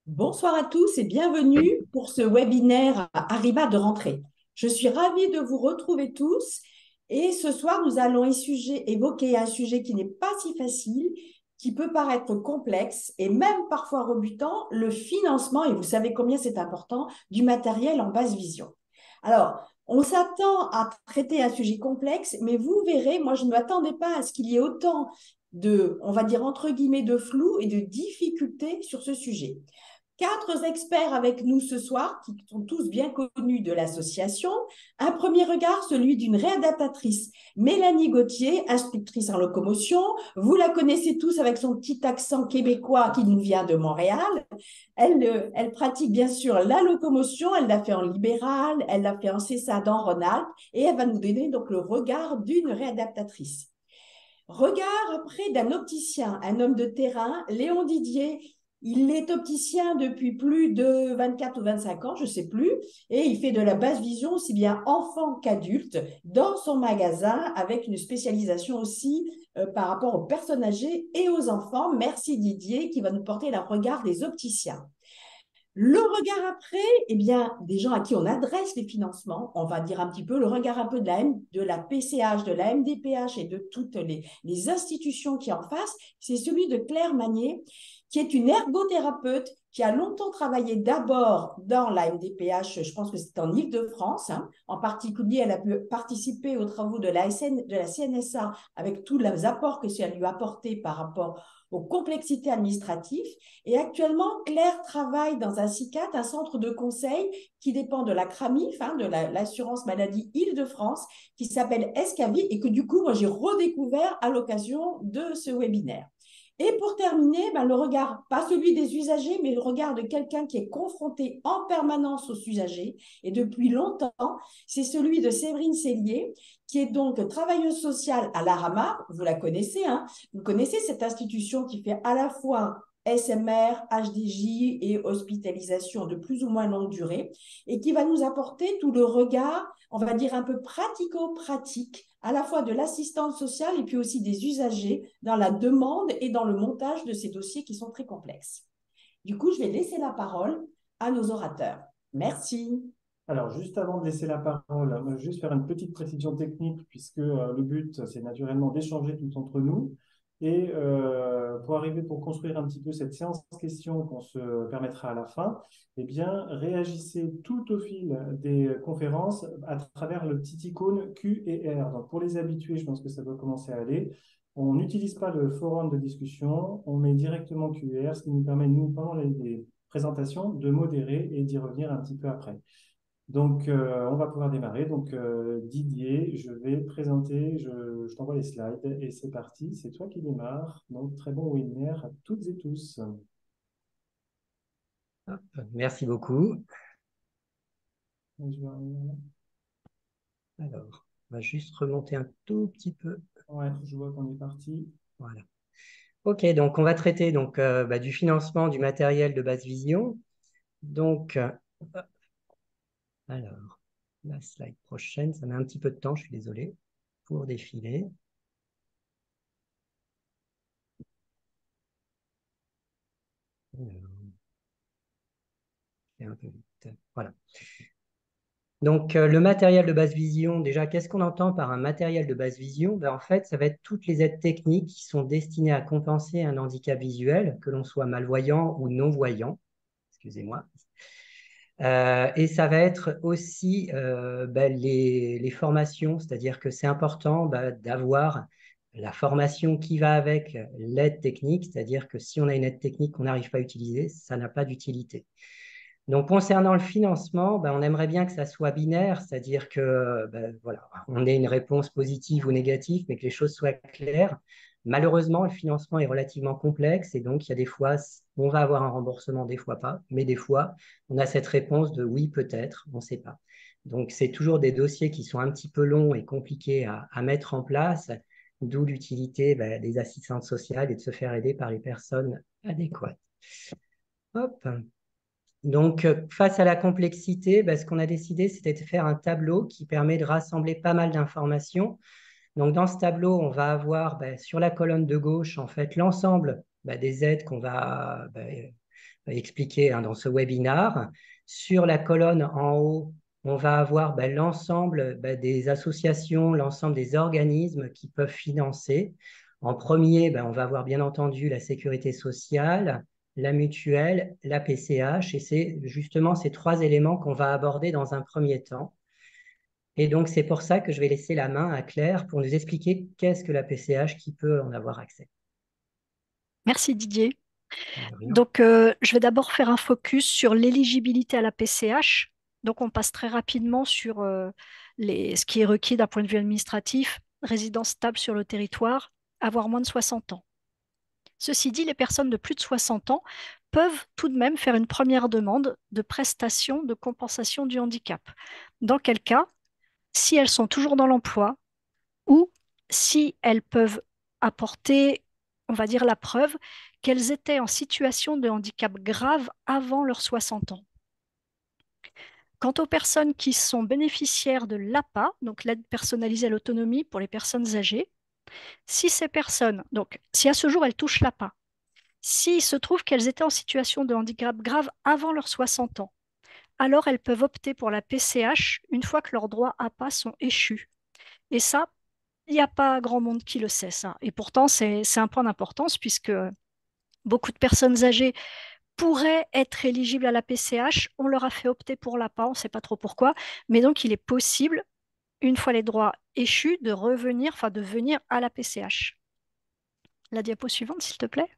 Bonsoir à tous et bienvenue pour ce webinaire Arriba de rentrée. Je suis ravie de vous retrouver tous et ce soir, nous allons évoquer un sujet qui n'est pas si facile, qui peut paraître complexe et même parfois rebutant, le financement, et vous savez combien c'est important, du matériel en basse vision. Alors, on s'attend à traiter un sujet complexe, mais vous verrez, moi je ne m'attendais pas à ce qu'il y ait autant de, on va dire entre guillemets, de flou et de difficultés sur ce sujet. Quatre experts avec nous ce soir, qui sont tous bien connus de l'association. Un premier regard, celui d'une réadaptatrice, Mélanie Gauthier, instructrice en locomotion. Vous la connaissez tous avec son petit accent québécois qui nous vient de Montréal. Elle pratique bien sûr la locomotion, elle l'a fait en libéral, elle l'a fait en CESAD en Rhône-Alpes, et elle va nous donner donc le regard d'une réadaptatrice. Regard après d'un opticien, un homme de terrain, Léon Didier. Il est opticien depuis plus de 24 ou 25 ans, je ne sais plus, et il fait de la basse vision aussi bien enfant qu'adulte dans son magasin avec une spécialisation aussi par rapport aux personnes âgées et aux enfants. Merci Didier qui va nous porter le regard des opticiens. Le regard après, eh bien, des gens à qui on adresse les financements, on va dire un petit peu le regard un peu de la PCH, de la MDPH et de toutes les institutions qui en face, c'est celui de Claire Magnier, qui est une ergothérapeute qui a longtemps travaillé d'abord dans la MDPH, je pense que c'est en Île-de-France, hein. En particulier, elle a pu participer aux travaux de la CNSA avec tous les apports que ça lui a apporté par rapport aux complexités administratives. Et actuellement, Claire travaille dans un CICAT, un centre de conseil qui dépend de la CRAMIF, hein, de l'assurance maladie Île-de-France, qui s'appelle Escavi et que du coup, moi, j'ai redécouvert à l'occasion de ce webinaire. Et pour terminer, ben, le regard, pas celui des usagers, mais le regard de quelqu'un qui est confronté en permanence aux usagers, et depuis longtemps, c'est celui de Séverine Cellier, qui est donc travailleuse sociale à l'ARAMA, vous la connaissez, hein, vous connaissez cette institution qui fait à la fois SMR, HDJ et hospitalisation de plus ou moins longue durée, et qui va nous apporter tout le regard, on va dire un peu pratico-pratique, à la fois de l'assistance sociale et puis aussi des usagers dans la demande et dans le montage de ces dossiers qui sont très complexes. Du coup, je vais laisser la parole à nos orateurs. Merci. Alors, juste avant de laisser la parole, juste faire une petite précision technique, puisque le but, c'est naturellement d'échanger tout entre nous. Et pour construire un petit peu cette séance questions qu'on se permettra à la fin, eh bien, réagissez tout au fil des conférences à travers le petit icône Q et R. Donc, pour les habitués, je pense que ça doit commencer à aller. On n'utilise pas le forum de discussion, on met directement Q et R, ce qui nous permet, nous, pendant les présentations, de modérer et d'y revenir un petit peu après. Donc, on va pouvoir démarrer. Donc, Didier, je vais présenter, je t'envoie les slides et c'est parti. C'est toi qui démarres. Donc, très bon webinaire à toutes et tous. Hop, merci beaucoup. Alors, on va juste remonter un tout petit peu. Ouais, je vois qu'on est parti. Voilà. OK, donc on va traiter donc, du financement du matériel de basse vision. Donc, alors, la slide prochaine, ça met un petit peu de temps, je suis désolé, pour défiler. Alors, c'est un peu vite. Voilà. Donc, le matériel de basse vision, déjà, qu'est-ce qu'on entend par un matériel de basse vision? En fait, ça va être toutes les aides techniques qui sont destinées à compenser un handicap visuel, que l'on soit malvoyant ou non-voyant. Excusez-moi. Et ça va être aussi les formations, c'est-à-dire que c'est important d'avoir la formation qui va avec l'aide technique, c'est-à-dire que si on a une aide technique qu'on n'arrive pas à utiliser, ça n'a pas d'utilité. Donc, concernant le financement, on aimerait bien que ça soit binaire, c'est-à-dire que voilà, on ait une réponse positive ou négative, mais que les choses soient claires. Malheureusement, le financement est relativement complexe et donc il y a des fois, on va avoir un remboursement, des fois pas, mais des fois, on a cette réponse de oui, peut-être, on ne sait pas. Donc, c'est toujours des dossiers qui sont un petit peu longs et compliqués à mettre en place, d'où l'utilité des assistantes sociales et de se faire aider par les personnes adéquates. Hop. Donc, face à la complexité, ce qu'on a décidé, c'était de faire un tableau qui permet de rassembler pas mal d'informations. Donc, dans ce tableau, on va avoir sur la colonne de gauche, en fait, l'ensemble des aides qu'on va expliqué dans ce webinaire. Sur la colonne en haut, on va avoir l'ensemble des associations, l'ensemble des organismes qui peuvent financer. En premier, on va avoir bien entendu la sécurité sociale, la mutuelle, la PCH, et c'est justement ces trois éléments qu'on va aborder dans un premier temps. Et donc, c'est pour ça que je vais laisser la main à Claire pour nous expliquer qu'est-ce que la PCH, qui peut en avoir accès. Merci Didier. De rien. Donc, je vais d'abord faire un focus sur l'éligibilité à la PCH. Donc, on passe très rapidement sur ce qui est requis d'un point de vue administratif, résidence stable sur le territoire, avoir moins de 60 ans. Ceci dit, les personnes de plus de 60 ans peuvent tout de même faire une première demande de prestation de compensation du handicap. Dans quel cas, si elles sont toujours dans l'emploi ou si elles peuvent apporter, on va dire, la preuve qu'elles étaient en situation de handicap grave avant leurs 60 ans. Quant aux personnes qui sont bénéficiaires de l'APA, donc l'aide personnalisée à l'autonomie pour les personnes âgées, si ces personnes, donc si à ce jour elles touchent l'APA, s'il se trouve qu'elles étaient en situation de handicap grave avant leurs 60 ans, alors elles peuvent opter pour la PCH une fois que leurs droits APA sont échus. Et ça, il n'y a pas grand monde qui le sait, ça. Et pourtant, c'est un point d'importance puisque beaucoup de personnes âgées pourraient être éligibles à la PCH. On leur a fait opter pour l'APA, on ne sait pas trop pourquoi. Mais donc, il est possible, une fois les droits échus, de revenir, enfin de venir à la PCH. La diapo suivante, s'il te plaît.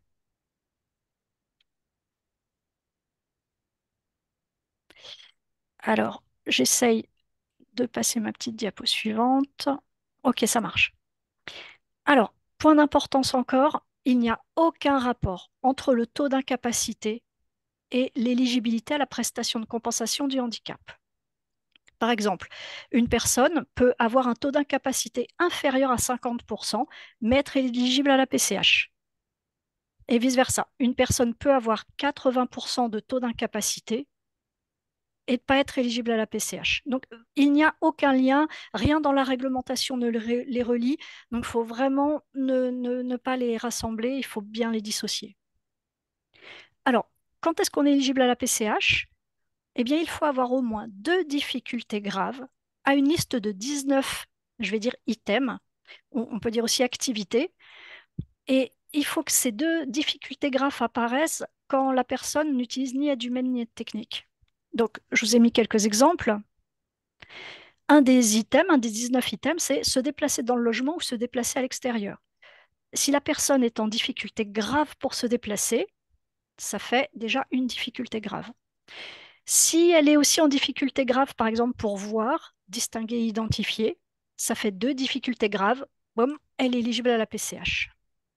Alors, j'essaye de passer ma petite diapo suivante. Ok, ça marche. Alors, point d'importance encore, il n'y a aucun rapport entre le taux d'incapacité et l'éligibilité à la prestation de compensation du handicap. Par exemple, une personne peut avoir un taux d'incapacité inférieur à 50%, mais être éligible à la PCH. Et vice-versa, une personne peut avoir 80% de taux d'incapacité et ne pas être éligible à la PCH. Donc, il n'y a aucun lien, rien dans la réglementation ne les relie. Donc, il faut vraiment ne pas les rassembler, il faut bien les dissocier. Alors, quand est-ce qu'on est éligible à la PCH? Eh bien, il faut avoir au moins 2 difficultés graves à une liste de 19, je vais dire items, on peut dire aussi activités, et il faut que ces 2 difficultés graves apparaissent quand la personne n'utilise ni aide humaine ni aide technique. Donc, je vous ai mis quelques exemples. Un des items, un des 19 items, c'est se déplacer dans le logement ou se déplacer à l'extérieur. Si la personne est en difficulté grave pour se déplacer, ça fait déjà une difficulté grave. Si elle est aussi en difficulté grave, par exemple pour voir, distinguer et identifier, ça fait 2 difficultés graves. Boum, elle est éligible à la PCH.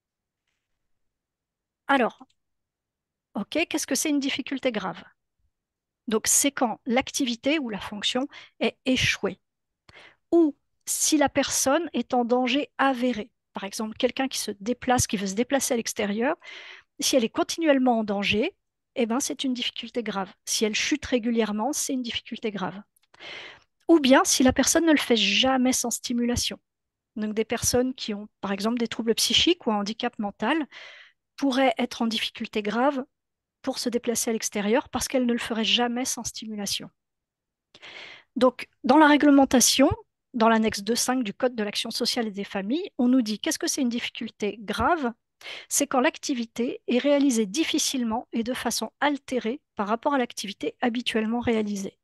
Alors, ok, qu'est-ce que c'est une difficulté grave? Donc, c'est quand l'activité ou la fonction est échouée. Ou si la personne est en danger avéré. Par exemple, quelqu'un qui se déplace, qui veut se déplacer à l'extérieur, si elle est continuellement en danger, eh ben, c'est une difficulté grave. Si elle chute régulièrement, c'est une difficulté grave. Ou bien si la personne ne le fait jamais sans stimulation. Donc des personnes qui ont par exemple des troubles psychiques ou un handicap mental pourraient être en difficulté grave pour se déplacer à l'extérieur parce qu'elles ne le feraient jamais sans stimulation. Donc dans la réglementation, dans l'annexe 2.5 du Code de l'action sociale et des familles, on nous dit qu'est-ce que c'est une difficulté grave? C'est quand l'activité est réalisée difficilement et de façon altérée par rapport à l'activité habituellement réalisée.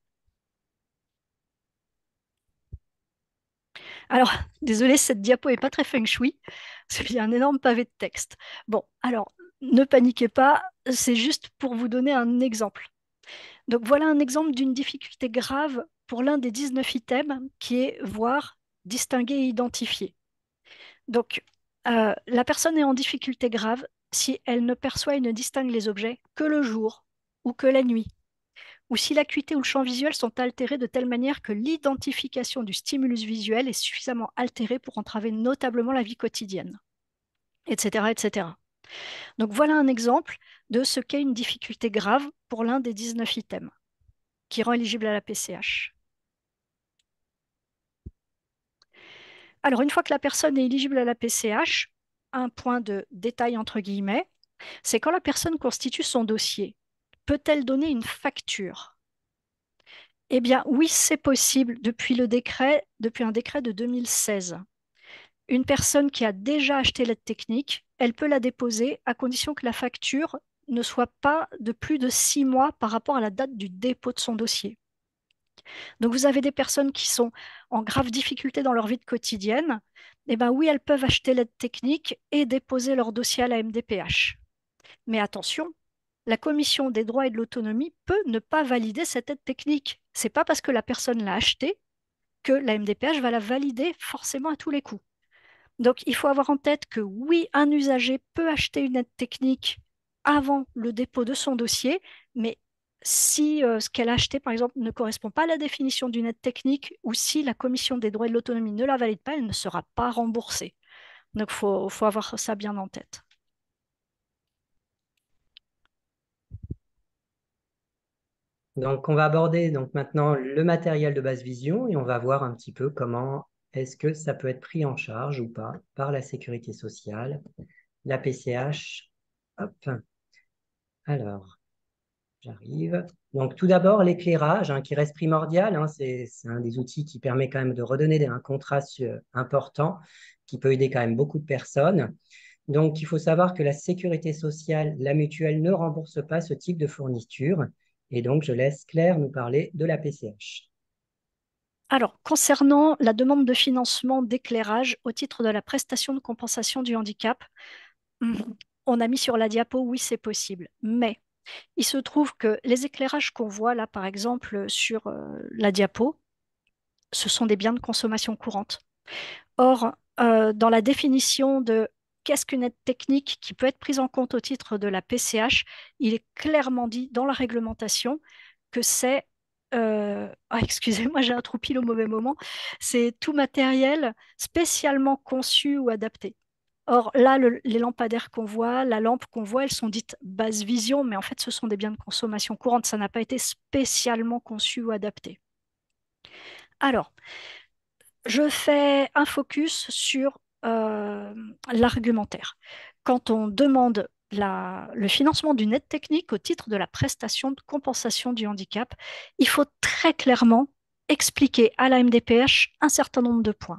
Alors, désolé, cette diapo n'est pas très feng shui, parce qu'il y a un énorme pavé de texte. Bon, alors, ne paniquez pas, c'est juste pour vous donner un exemple. Donc, voilà un exemple d'une difficulté grave pour l'un des 19 items, qui est voir, distinguer et identifier. Donc, la personne est en difficulté grave si elle ne perçoit et ne distingue les objets que le jour ou que la nuit, ou si l'acuité ou le champ visuel sont altérés de telle manière que l'identification du stimulus visuel est suffisamment altérée pour entraver notablement la vie quotidienne, etc., etc. Donc voilà un exemple de ce qu'est une difficulté grave pour l'un des 19 items qui rend éligible à la PCH. Alors une fois que la personne est éligible à la PCH, un point de détail entre guillemets, c'est quand la personne constitue son dossier. peut-elle donner une facture? Eh bien, oui, c'est possible depuis un décret de 2016. Une personne qui a déjà acheté l'aide technique, elle peut la déposer à condition que la facture ne soit pas de plus de 6 mois par rapport à la date du dépôt de son dossier. Donc, vous avez des personnes qui sont en grave difficulté dans leur vie quotidienne. Eh bien, oui, elles peuvent acheter l'aide technique et déposer leur dossier à la MDPH. Mais attention, la Commission des droits et de l'autonomie peut ne pas valider cette aide technique. C'est pas parce que la personne l'a achetée que la MDPH va la valider forcément à tous les coups. Donc, il faut avoir en tête que oui, un usager peut acheter une aide technique avant le dépôt de son dossier, mais si ce qu'elle a acheté, par exemple, ne correspond pas à la définition d'une aide technique ou si la Commission des droits et de l'autonomie ne la valide pas, elle ne sera pas remboursée. Donc, faut avoir ça bien en tête. Donc, on va aborder donc maintenant le matériel de basse vision et on va voir un petit peu comment est-ce que ça peut être pris en charge ou pas par la sécurité sociale, la PCH. Hop. Alors, j'arrive. Donc, tout d'abord, l'éclairage qui reste primordial. C'est un des outils qui permet quand même de redonner un contraste important qui peut aider quand même beaucoup de personnes. Donc, il faut savoir que la sécurité sociale, la mutuelle ne rembourse pas ce type de fourniture. Et donc, je laisse Claire nous parler de la PCH. Alors, concernant la demande de financement d'éclairage au titre de la prestation de compensation du handicap, on a mis sur la diapo, oui, c'est possible. Mais il se trouve que les éclairages qu'on voit là, par exemple, sur la diapo, ce sont des biens de consommation courante. Or, dans la définition de qu'est-ce qu'une aide technique qui peut être prise en compte au titre de la PCH, il est clairement dit dans la réglementation que c'est, excusez-moi, j'ai un trou pile au mauvais moment, c'est tout matériel spécialement conçu ou adapté. Or, là, les lampadaires qu'on voit, la lampe qu'on voit, elles sont dites basse vision, mais en fait, ce sont des biens de consommation courante. Ça n'a pas été spécialement conçu ou adapté. Alors, je fais un focus sur l'argumentaire. Quand on demande le financement d'une aide technique au titre de la prestation de compensation du handicap, il faut très clairement expliquer à la MDPH un certain nombre de points.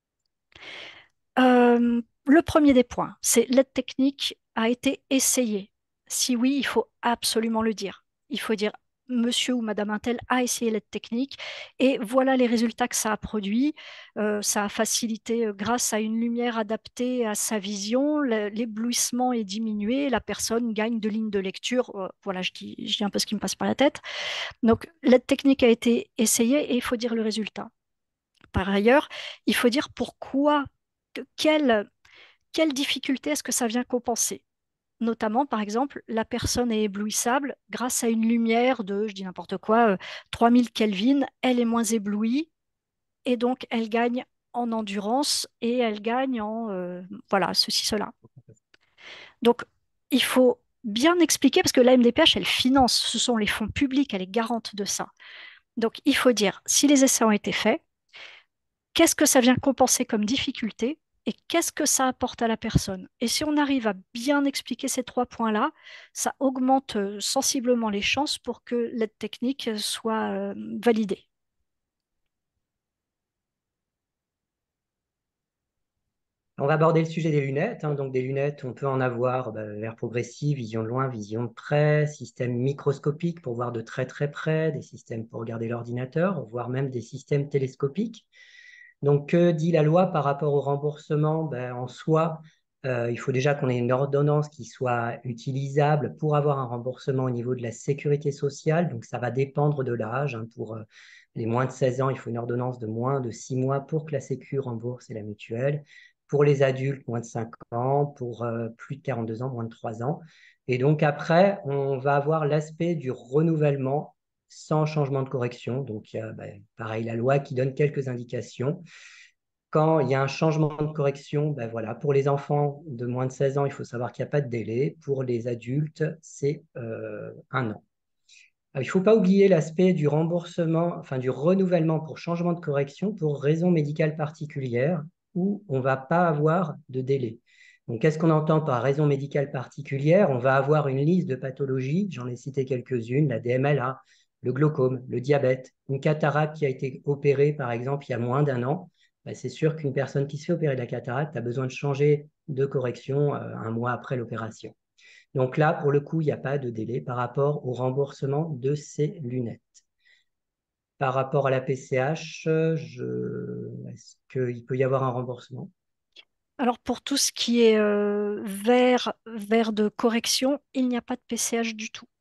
Le premier des points, c'est l'aide technique a été essayée. Si oui, il faut absolument le dire. Il faut dire monsieur ou madame Intel a essayé l'aide technique et voilà les résultats que ça a produit. Ça a facilité grâce à une lumière adaptée à sa vision, l'éblouissement est diminué, la personne gagne de lignes de lecture. Voilà, je dis un peu ce qui me passe par la tête. Donc l'aide technique a été essayée et il faut dire le résultat. Par ailleurs, il faut dire pourquoi, quelle difficulté est-ce que ça vient compenser. Notamment, par exemple, la personne est éblouissable grâce à une lumière de, je dis n'importe quoi, 3000 Kelvin, elle est moins éblouie et donc elle gagne en endurance et elle gagne en, voilà, ceci, cela. Donc, il faut bien expliquer parce que la MDPH, elle finance, ce sont les fonds publics, elle est garante de ça. Donc, il faut dire, si les essais ont été faits, qu'est-ce que ça vient compenser comme difficulté et qu'est-ce que ça apporte à la personne. Et si on arrive à bien expliquer ces 3 points-là, ça augmente sensiblement les chances pour que l'aide technique soit validée. On va aborder le sujet des lunettes. Donc, des lunettes, on peut en avoir vers progressive, vision de loin, vision de près, système microscopique pour voir de très très près, des systèmes pour regarder l'ordinateur, voire même des systèmes télescopiques. Donc, que dit la loi par rapport au remboursement? En soi, il faut déjà qu'on ait une ordonnance qui soit utilisable pour avoir un remboursement au niveau de la sécurité sociale. Donc, ça va dépendre de l'âge. Pour les moins de 16 ans, il faut une ordonnance de moins de 6 mois pour que la Sécu rembourse et la mutuelle. Pour les adultes, moins de 5 ans. Pour plus de 42 ans, moins de 3 ans. Et donc, après, on va avoir l'aspect du renouvellement sans changement de correction. Donc, il y a pareil, la loi qui donne quelques indications. Quand il y a un changement de correction, voilà, pour les enfants de moins de 16 ans, il faut savoir qu'il n'y a pas de délai. Pour les adultes, c'est 1 an. Il ne faut pas oublier l'aspect du remboursement, enfin du renouvellement pour changement de correction pour raison médicale particulière où on ne va pas avoir de délai. Donc, qu'est-ce qu'on entend par raison médicale particulière? On va avoir une liste de pathologies, j'en ai cité quelques-unes, la DMLA, le glaucome, le diabète, une cataracte qui a été opérée, par exemple, il y a moins d'un an. Ben, c'est sûr qu'une personne qui se fait opérer de la cataracte a besoin de changer de correction un mois après l'opération. Donc là, pour le coup, il n'y a pas de délai par rapport au remboursement de ces lunettes. Par rapport à la PCH, est-ce qu'il peut y avoir un remboursement? Alors pour tout ce qui est verre de correction, il n'y a pas de PCH du tout,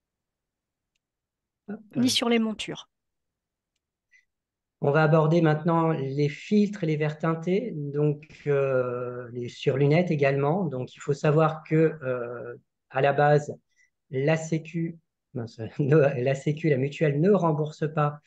ni Hop. sur les montures. On va aborder maintenant les filtres et les verres teintés, donc les surlunettes également. Donc il faut savoir que à la base, la Sécu, mince, la Sécu, la mutuelle ne rembourse pas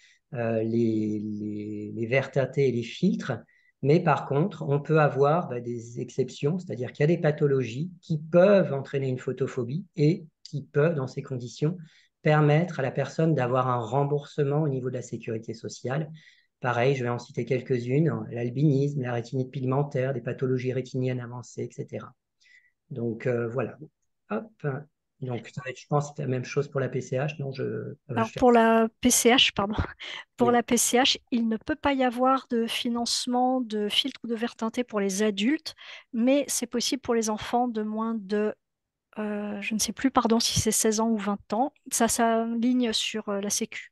les verres teintés et les filtres, mais par contre, on peut avoir des exceptions, c'est-à-dire qu'il y a des pathologies qui peuvent entraîner une photophobie et qui peuvent, dans ces conditions, permettre à la personne d'avoir un remboursement au niveau de la sécurité sociale. Pareil, je vais en citer quelques-unes, l'albinisme, la rétinite pigmentaire, des pathologies rétiniennes avancées, etc. Donc voilà. Hop. Donc ça va être, je pense, la même chose pour la PCH. Non, Alors pour la PCH, pardon, pour oui. la PCH, il ne peut pas y avoir de financement de filtre ou de verre teinté pour les adultes, mais c'est possible pour les enfants de moins de, je ne sais plus, pardon, si c'est 16 ans ou 20 ans. Ça s'aligne sur la Sécu.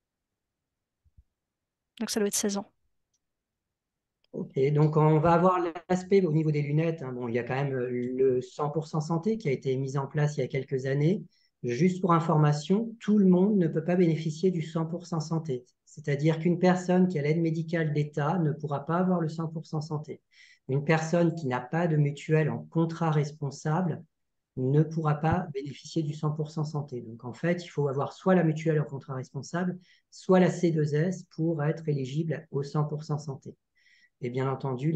Donc ça doit être 16 ans. Ok, donc on va avoir l'aspect au niveau des lunettes, hein. Bon, il y a quand même le 100% santé qui a été mis en place il y a quelques années. Juste pour information, tout le monde ne peut pas bénéficier du 100% santé. C'est-à-dire qu'une personne qui a l'aide médicale d'État ne pourra pas avoir le 100% santé. Une personne qui n'a pas de mutuelle en contrat responsable ne pourra pas bénéficier du 100% santé. Donc en fait, il faut avoir soit la mutuelle en contrat responsable, soit la C2S pour être éligible au 100% santé. Et bien entendu,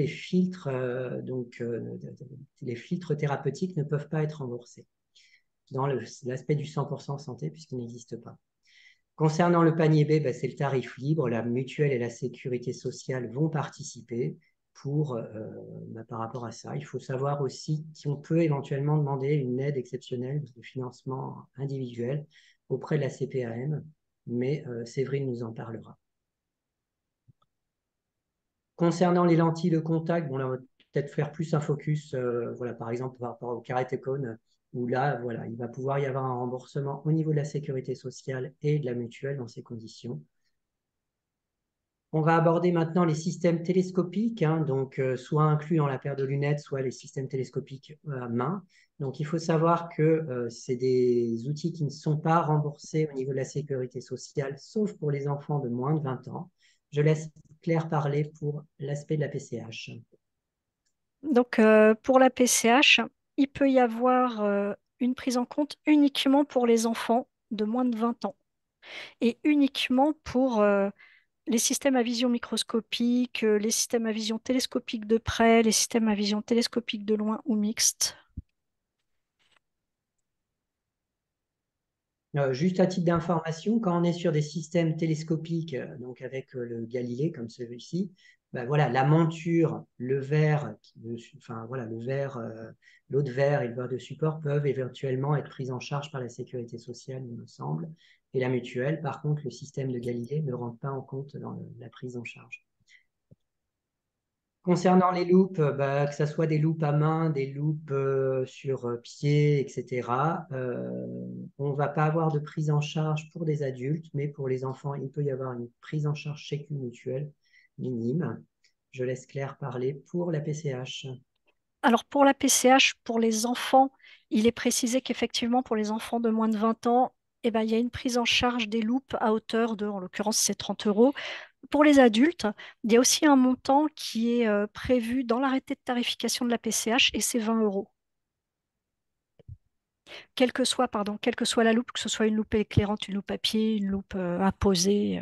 les filtres thérapeutiques ne peuvent pas être remboursés dans l'aspect du 100% santé puisqu'il n'existe pas. Concernant le panier B, ben, c'est le tarif libre. La mutuelle et la sécurité sociale vont participer par rapport à ça. Il faut savoir aussi qu'on peut éventuellement demander une aide exceptionnelle de financement individuel auprès de la CPAM, mais Séverine nous en parlera. Concernant les lentilles de contact, bon, là, on va peut-être faire plus un focus, voilà, par exemple, par rapport au Keratekon, où là, voilà, il va pouvoir y avoir un remboursement au niveau de la sécurité sociale et de la mutuelle dans ces conditions. On va aborder maintenant les systèmes télescopiques, hein, donc soit inclus dans la paire de lunettes, soit les systèmes télescopiques à main. Donc, il faut savoir que c'est des outils qui ne sont pas remboursés au niveau de la sécurité sociale, sauf pour les enfants de moins de 20 ans. Je laisse Claire parler pour l'aspect de la PCH. Donc pour la PCH, il peut y avoir une prise en compte uniquement pour les enfants de moins de 20 ans et uniquement pour les systèmes à vision microscopique, les systèmes à vision télescopique de près, les systèmes à vision télescopique de loin ou mixte. Juste à titre d'information, quand on est sur des systèmes télescopiques, donc avec le Galilée comme celui-ci, ben voilà, la monture, le verre, enfin voilà, le verre, l'autre verre et le verre de support peuvent éventuellement être pris en charge par la sécurité sociale, il me semble, et la mutuelle. Par contre, le système de Galilée ne rentre pas en compte dans la prise en charge. Concernant les loupes, que ce soit des loupes à main, des loupes sur pied, etc., on ne va pas avoir de prise en charge pour des adultes, mais pour les enfants, il peut y avoir une prise en charge Sécu mutuelle minime. Je laisse Claire parler pour la PCH. Alors pour la PCH, pour les enfants, il est précisé qu'effectivement pour les enfants de moins de 20 ans, eh ben, il y a une prise en charge des loupes à hauteur de, en l'occurrence, c'est 30 euros. Pour les adultes, il y a aussi un montant qui est prévu dans l'arrêté de tarification de la PCH et c'est 20 euros. Quelle que soit la loupe, que ce soit une loupe éclairante, une loupe à pied, une loupe à poser.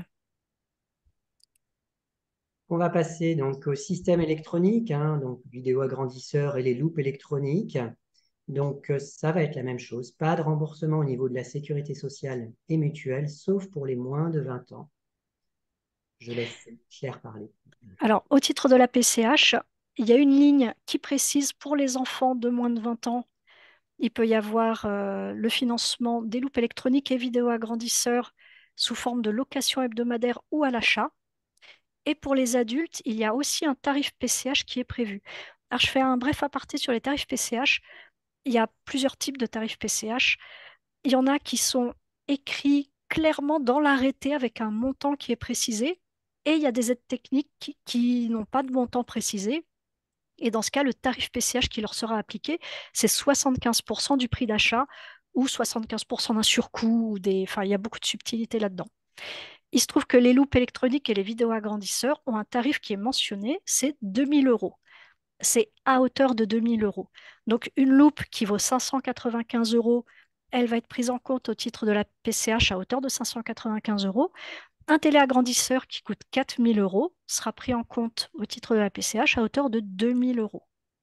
On va passer donc au système électronique, hein, donc vidéo agrandisseur et les loupes électroniques. Donc, ça va être la même chose. Pas de remboursement au niveau de la sécurité sociale et mutuelle, sauf pour les moins de 20 ans. Je laisse Claire parler. Alors, au titre de la PCH, il y a une ligne qui précise pour les enfants de moins de 20 ans, il peut y avoir le financement des loupes électroniques et vidéo agrandisseurs sous forme de location hebdomadaire ou à l'achat. Et pour les adultes, il y a aussi un tarif PCH qui est prévu. Alors, je fais un bref aparté sur les tarifs PCH. Il y a plusieurs types de tarifs PCH. Il y en a qui sont écrits clairement dans l'arrêté avec un montant qui est précisé. Et il y a des aides techniques qui n'ont pas de montant précisé. Et dans ce cas, le tarif PCH qui leur sera appliqué, c'est 75% du prix d'achat ou 75% d'un surcoût. Enfin, il y a beaucoup de subtilités là-dedans. Il se trouve que les loupes électroniques et les vidéoagrandisseurs ont un tarif qui est mentionné, c'est 2000 euros. C'est à hauteur de 2000 euros. Donc une loupe qui vaut 595 euros, elle va être prise en compte au titre de la PCH à hauteur de 595 euros. Un téléagrandisseur qui coûte 4000 euros sera pris en compte au titre de la PCH à hauteur de 2000 euros.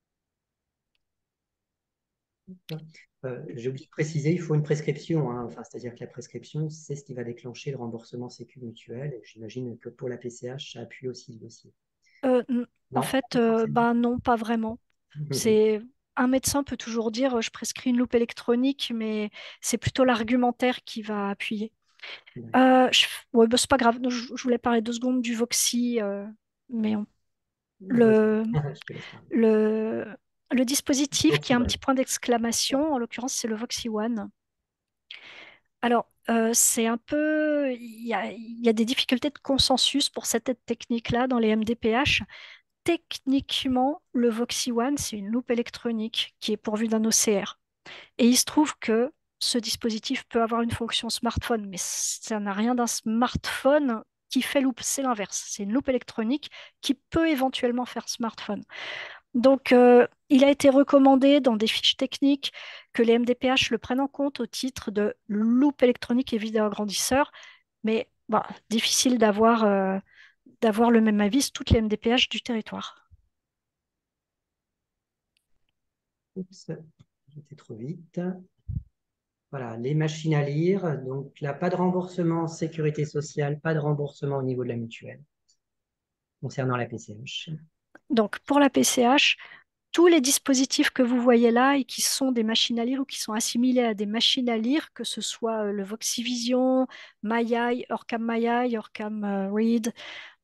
J'ai oublié de préciser, il faut une prescription, hein. Enfin, c'est-à-dire que la prescription, c'est ce qui va déclencher le remboursement Sécu mutuel. Et j'imagine que pour la PCH, ça appuie aussi le dossier. En Non, fait, pas forcément. non, pas vraiment. C'est un médecin peut toujours dire je prescris une loupe électronique, mais c'est plutôt l'argumentaire qui va appuyer. Ouais, bah, c'est pas grave. Je voulais parler 2 secondes du Voxy, mais Vas-y, le, je te laisse parler. le, le dispositif qui a un Voxy One. petit point d'exclamation, en l'occurrence, c'est le Voxy One. Alors, c'est un peu, il y a des difficultés de consensus pour cette aide technique-là dans les MDPH. Techniquement, le Voxy One, c'est une loupe électronique qui est pourvue d'un OCR. Et il se trouve que ce dispositif peut avoir une fonction smartphone, mais ça n'a rien d'un smartphone qui fait loupe, c'est l'inverse. C'est une loupe électronique qui peut éventuellement faire smartphone. Donc, il a été recommandé dans des fiches techniques que les MDPH le prennent en compte au titre de loupe électronique et vidéoagrandisseur, mais bah, difficile d'avoir le même avis sur toutes les MDPH du territoire. Oups, j'étais trop vite. Voilà, les machines à lire. Donc là, pas de remboursement sécurité sociale, pas de remboursement au niveau de la mutuelle concernant la PCH. Donc, pour la PCH, tous les dispositifs que vous voyez là et qui sont des machines à lire ou qui sont assimilés à des machines à lire, que ce soit le Voxivision, Mayai, Orcam Mayai, Orcam Read,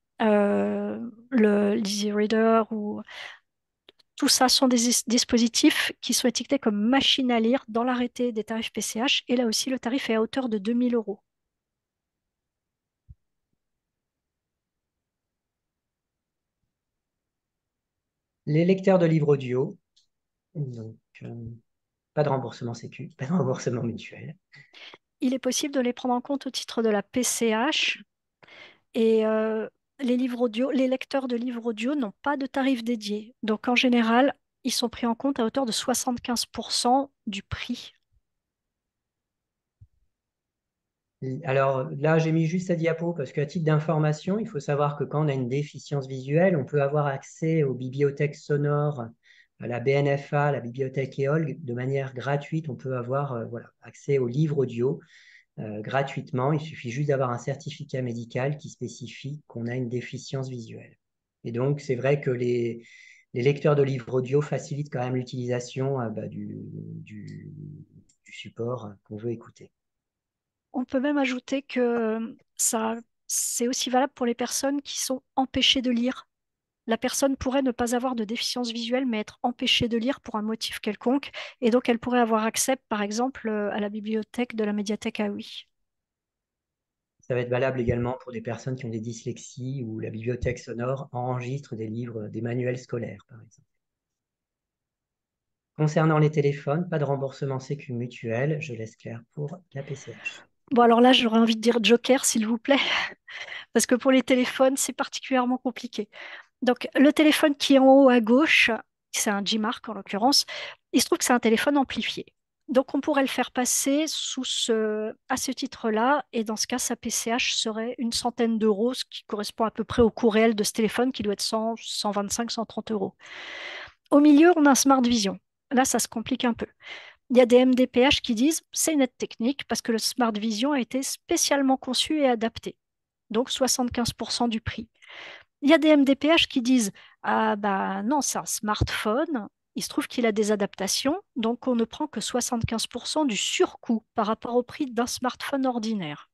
le l'Easy Reader, ou tout ça sont des dispositifs qui sont étiquetés comme machines à lire dans l'arrêté des tarifs PCH. Et là aussi, le tarif est à hauteur de 2000 euros. Les lecteurs de livres audio, donc pas de remboursement sécu, pas de remboursement mutuel. Il est possible de les prendre en compte au titre de la PCH. Et les livres audio, les lecteurs de livres audio n'ont pas de tarif dédié. Donc en général, ils sont pris en compte à hauteur de 75% du prix. Alors là, j'ai mis juste la diapo parce qu'à titre d'information, il faut savoir que quand on a une déficience visuelle, on peut avoir accès aux bibliothèques sonores, à la BNFA, la bibliothèque EOL, de manière gratuite. On peut avoir voilà, accès aux livres audio gratuitement. Il suffit juste d'avoir un certificat médical qui spécifie qu'on a une déficience visuelle. Et donc, c'est vrai que les lecteurs de livres audio facilitent quand même l'utilisation du support qu'on veut écouter. On peut même ajouter que c'est aussi valable pour les personnes qui sont empêchées de lire. La personne pourrait ne pas avoir de déficience visuelle, mais être empêchée de lire pour un motif quelconque. Et donc, elle pourrait avoir accès, par exemple, à la bibliothèque de la médiathèque AOI. Ça va être valable également pour des personnes qui ont des dyslexies où la bibliothèque sonore enregistre des livres, des manuels scolaires, par exemple. Concernant les téléphones, pas de remboursement sécu mutuel. Je laisse Claire pour la PCH. Bon, alors là, j'aurais envie de dire Joker, s'il vous plaît, parce que pour les téléphones, c'est particulièrement compliqué. Donc, le téléphone qui est en haut à gauche, c'est un Gmark en l'occurrence, il se trouve que c'est un téléphone amplifié. Donc, on pourrait le faire passer à ce titre-là, et dans ce cas, sa PCH serait une centaine d'euros, ce qui correspond à peu près au coût réel de ce téléphone, qui doit être 100, 125, 130 euros. Au milieu, on a un Smart Vision. Là, ça se complique un peu. Il y a des MDPH qui disent c'est une aide technique parce que le Smart Vision a été spécialement conçu et adapté. Donc 75% du prix. Il y a des MDPH qui disent, ah bah non, c'est un smartphone, il se trouve qu'il a des adaptations, donc on ne prend que 75% du surcoût par rapport au prix d'un smartphone ordinaire.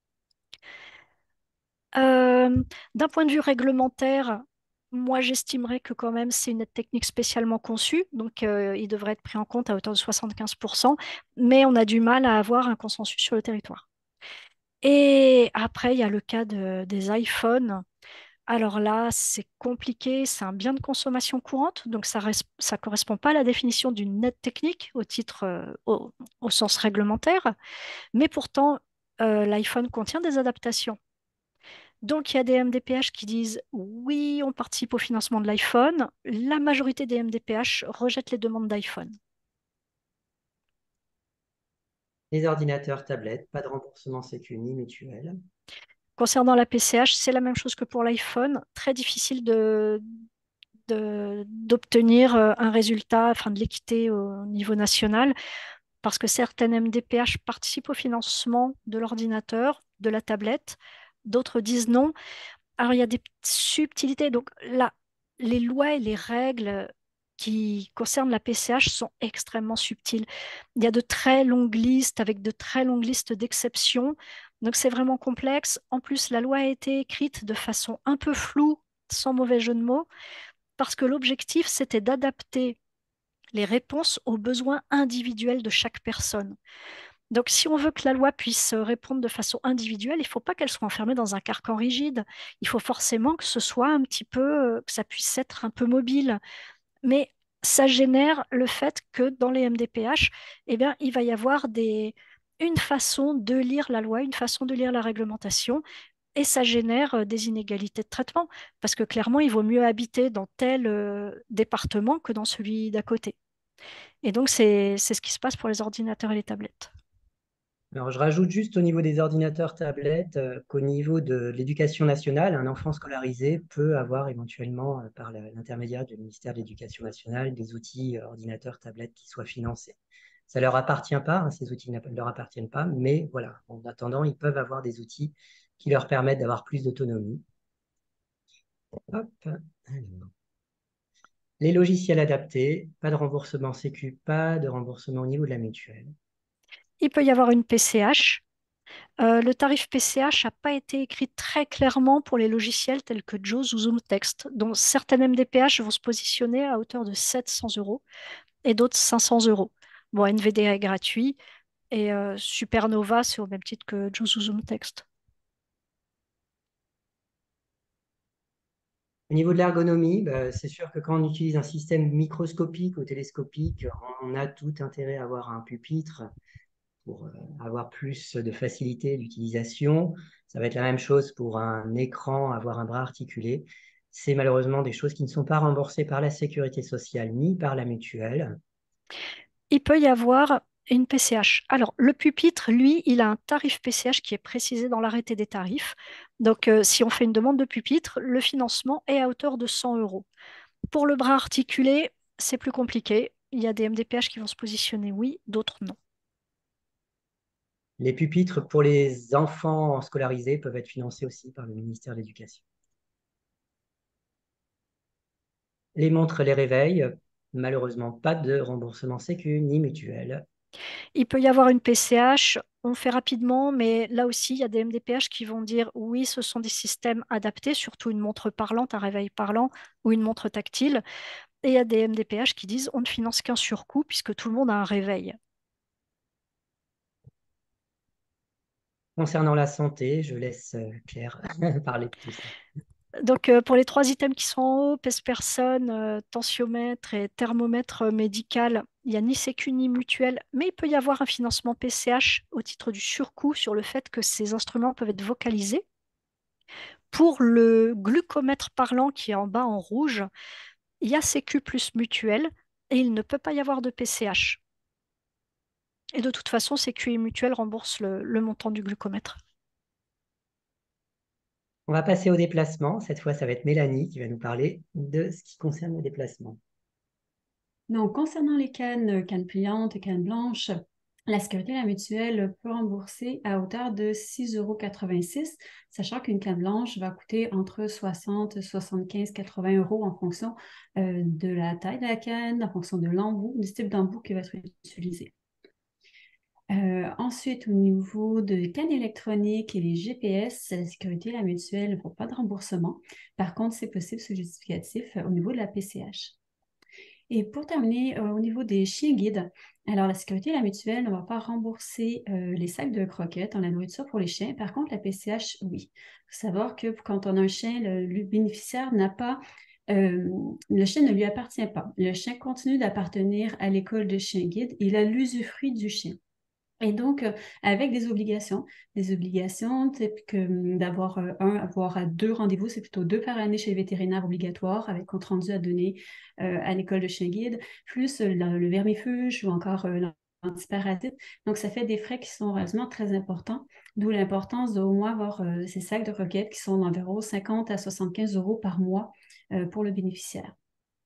Euh, D'un point de vue réglementaire, moi j'estimerais que quand même c'est une aide technique spécialement conçue, donc il devrait être pris en compte à hauteur de 75%, mais on a du mal à avoir un consensus sur le territoire. Et après, il y a le cas des iPhones. Alors là, c'est compliqué, c'est un bien de consommation courante, donc ça correspond pas à la définition d'une aide technique au sens réglementaire, mais pourtant, l'iPhone contient des adaptations. Donc, il y a des MDPH qui disent oui, on participe au financement de l'iPhone. La majorité des MDPH rejettent les demandes d'iPhone. Les ordinateurs, tablettes, pas de remboursement sécu ni mutuel. Concernant la PCH, c'est la même chose que pour l'iPhone. Très difficile d'obtenir un résultat, enfin de l'équité au niveau national, parce que certaines MDPH participent au financement de l'ordinateur, de la tablette, d'autres disent non. Alors, il y a des petites subtilités. Donc là, les lois et les règles qui concernent la PCH sont extrêmement subtiles. Il y a de très longues listes avec de très longues listes d'exceptions. Donc c'est vraiment complexe. En plus, la loi a été écrite de façon un peu floue, sans mauvais jeu de mots, parce que l'objectif, c'était d'adapter les réponses aux besoins individuels de chaque personne. Donc, si on veut que la loi puisse répondre de façon individuelle, il ne faut pas qu'elle soit enfermée dans un carcan rigide. Il faut forcément que ce soit un petit peu, que ça puisse être un peu mobile. Mais ça génère le fait que dans les MDPH, eh bien, il va y avoir une façon de lire la loi, une façon de lire la réglementation, et ça génère des inégalités de traitement, parce que clairement, il vaut mieux habiter dans tel département que dans celui d'à côté. Et donc, c'est ce qui se passe pour les ordinateurs et les tablettes. Alors, je rajoute juste au niveau des ordinateurs, tablettes, qu'au niveau de l'éducation nationale, un enfant scolarisé peut avoir éventuellement, par l'intermédiaire du ministère de l'Éducation nationale, des outils ordinateurs, tablettes qui soient financés. Ça ne leur appartient pas, hein, ces outils ne leur appartiennent pas, mais voilà, en attendant, ils peuvent avoir des outils qui leur permettent d'avoir plus d'autonomie. Hop, alors. Les logiciels adaptés, pas de remboursement sécu, pas de remboursement au niveau de la mutuelle. Il peut y avoir une PCH. Le tarif PCH n'a pas été écrit très clairement pour les logiciels tels que JAWS ou ZoomText, dont certaines MDPH vont se positionner à hauteur de 700 euros et d'autres 500 euros. Bon, NVDA est gratuit et Supernova, c'est au même titre que JAWS ou ZoomText. Au niveau de l'ergonomie, bah, c'est sûr que quand on utilise un système microscopique ou télescopique, on a tout intérêt à avoir un pupitre pour avoir plus de facilité d'utilisation. Ça va être la même chose pour un écran, avoir un bras articulé. C'est malheureusement des choses qui ne sont pas remboursées par la sécurité sociale ni par la mutuelle. Il peut y avoir une PCH. Alors, le pupitre, lui, il a un tarif PCH qui est précisé dans l'arrêté des tarifs. Donc, si on fait une demande de pupitre, le financement est à hauteur de 100 euros. Pour le bras articulé, c'est plus compliqué. Il y a des MDPH qui vont se positionner oui, d'autres non. Les pupitres pour les enfants scolarisés peuvent être financés aussi par le ministère de l'Éducation. Les montres, les réveils, malheureusement pas de remboursement sécu ni mutuelle. Il peut y avoir une PCH, on fait rapidement, mais là aussi, il y a des MDPH qui vont dire oui, ce sont des systèmes adaptés, surtout une montre parlante, un réveil parlant ou une montre tactile. Et il y a des MDPH qui disent on ne finance qu'un surcoût puisque tout le monde a un réveil. Concernant la santé, je laisse Claire parler de tout ça. Donc, pour les trois items qui sont en haut, pèse-personne, tensiomètre et thermomètre médical, il n'y a ni sécu ni mutuelle, mais il peut y avoir un financement PCH au titre du surcoût sur le fait que ces instruments peuvent être vocalisés. Pour le glucomètre parlant qui est en bas en rouge, il y a sécu plus mutuelle et il ne peut pas y avoir de PCH. Et de toute façon, sécu et mutuelle remboursent le montant du glucomètre. On va passer au déplacement. Cette fois, ça va être Mélanie qui va nous parler de ce qui concerne le déplacement. Donc, concernant les cannes pliantes et cannes blanches, La sécurité et la mutuelle peut rembourser à hauteur de 6,86 €, sachant qu'une canne blanche va coûter entre 60, 75, 80 € en fonction de la taille de la canne, en fonction de l'embout, du type d'embout qui va être utilisé. Ensuite, au niveau de cannes électroniques et les GPS, la sécurité et la mutuelle ne font pas de remboursement. Par contre, c'est possible ce justificatif au niveau de la PCH. Et pour terminer, au niveau des chiens guides, alors la sécurité et la mutuelle ne va pas rembourser les sacs de croquettes, la nourriture pour les chiens. Par contre, la PCH, oui. Il faut savoir que quand on a un chien, le bénéficiaire n'a pas, le chien ne lui appartient pas. Le chien continue d'appartenir à l'école de chien guide. Il a l'usufruit du chien. Et donc, avec des obligations typiques d'avoir un, voire deux rendez-vous, c'est plutôt 2 par année chez le vétérinaire obligatoire, avec compte rendu à donner à l'école de chien guide, plus le vermifuge ou encore l'antiparasite. Donc, ça fait des frais qui sont relativement très importants, d'où l'importance d'au moins avoir ces sacs de croquettes qui sont d'environ 50 à 75 € par mois pour le bénéficiaire.